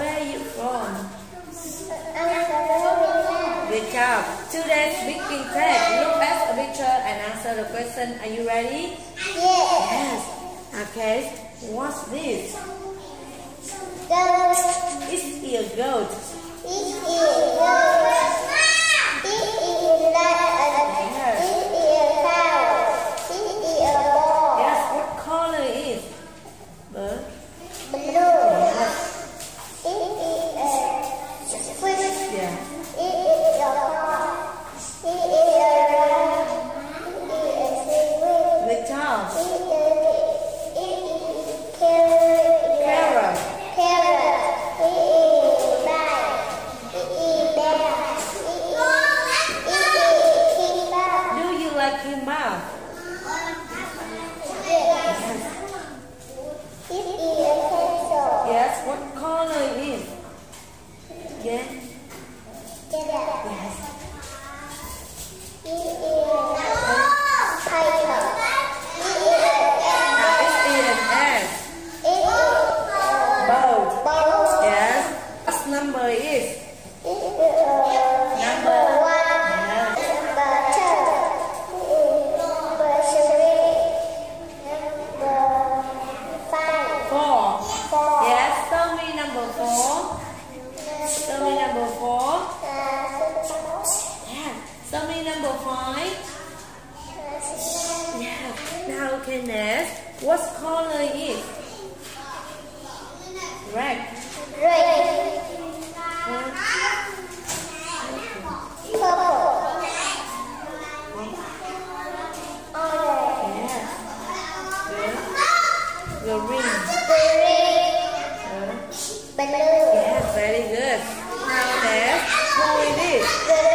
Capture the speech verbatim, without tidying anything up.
Where are you from? Good job. Today's speaking test. Look at the picture and answer the question. Are you ready? Yes. Yes. Okay. What's this? Goat. It's a goat. It is goat. It is lion. Yes. It is cow. It is a ball. Yes. What color is? Bird. Blue. Yes. It is a fish. Yeah. It is a frog. It is a rat. It is a seaweed. Good job. It is, it is carrot. Carrot. Carrot. It is bag. It is bear. It is, it is kimbap. Do you like kimbap? Yes. It is a pencil. Yes. What color is? Yeah. Yes. Yes. It is python. It is It's an S. it is Boat. boat. Yes. What number is? It is number one. Yes. Number two. Number three. Number five. Four. Four. Yes. Tell me number four. Tell me number four. Yeah. Tell me number five. Yeah. Now okay, next. What color is? Red. Red. Huh? Purple. Orange. Yes. Good. Green. Green. Good. Blue. Yes, very good. Now next, who it is? Blue.